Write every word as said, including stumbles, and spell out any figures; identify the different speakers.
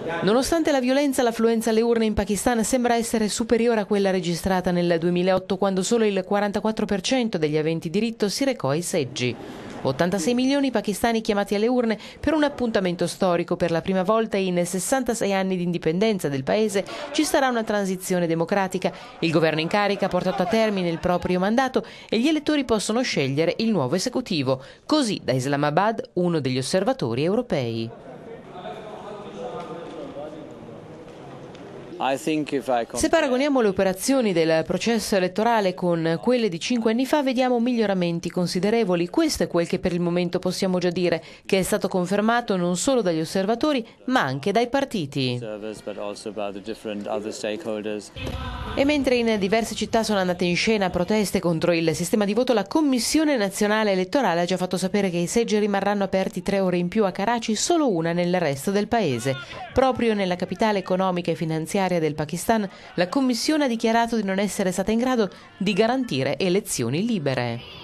Speaker 1: Nonostante la violenza, l'affluenza alle urne in Pakistan sembra essere superiore a quella registrata nel duemilaotto, quando solo il quarantaquattro per cento degli aventi diritto si recò ai seggi. ottantasei milioni i pakistani chiamati alle urne per un appuntamento storico. Per la prima volta in sessantasei anni di indipendenza del paese ci sarà una transizione democratica. Il governo in carica ha portato a termine il proprio mandato e gli elettori possono scegliere il nuovo esecutivo. Così da Islamabad uno degli osservatori europei. Se paragoniamo le operazioni del processo elettorale con quelle di cinque anni fa, vediamo miglioramenti considerevoli. Questo è quel che per il momento possiamo già dire, che è stato confermato non solo dagli osservatori, ma anche dai partiti. E mentre in diverse città sono andate in scena proteste contro il sistema di voto, la Commissione Nazionale Elettorale ha già fatto sapere che i seggi rimarranno aperti tre ore in più a Karachi, solo una nel resto del paese. Proprio nella capitale economica e finanziaria del Pakistan, la Commissione ha dichiarato di non essere stata in grado di garantire elezioni libere.